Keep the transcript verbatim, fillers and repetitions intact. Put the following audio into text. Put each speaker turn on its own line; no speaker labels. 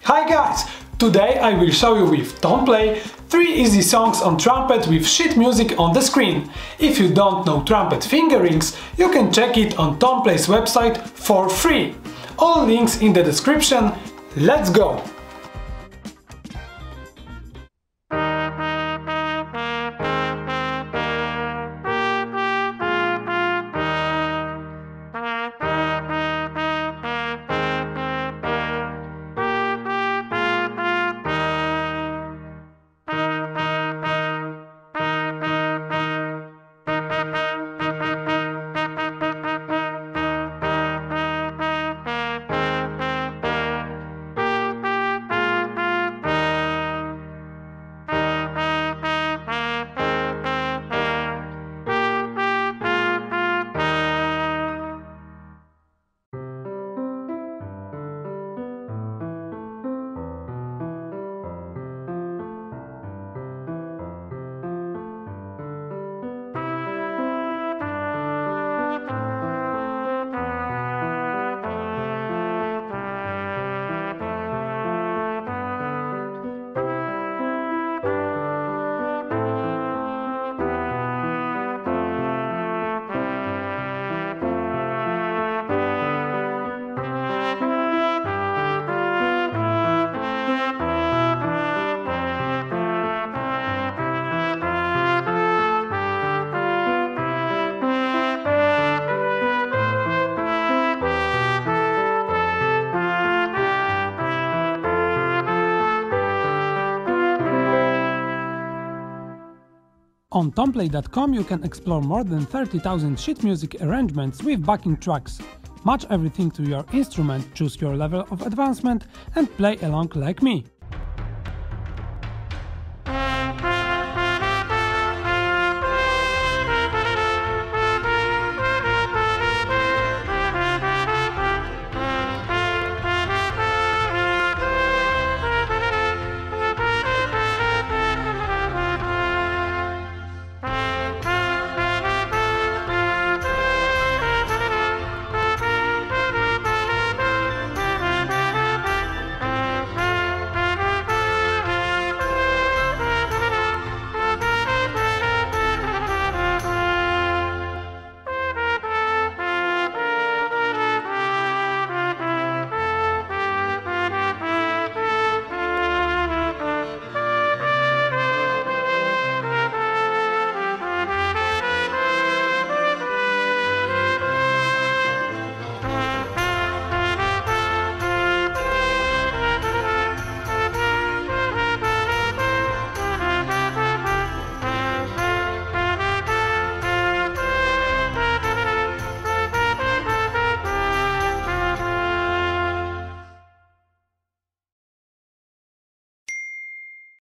Hi guys! Today I will show you with TOMPLAY three easy songs on trumpet with sheet music on the screen. If you don't know trumpet fingerings, you can check it on TOMPLAY's website for free. All links in the description. Let's go!
On Tomplay dot com you can explore more than thirty thousand sheet music arrangements with backing tracks. Match everything to your instrument, choose your level of advancement and play along like me.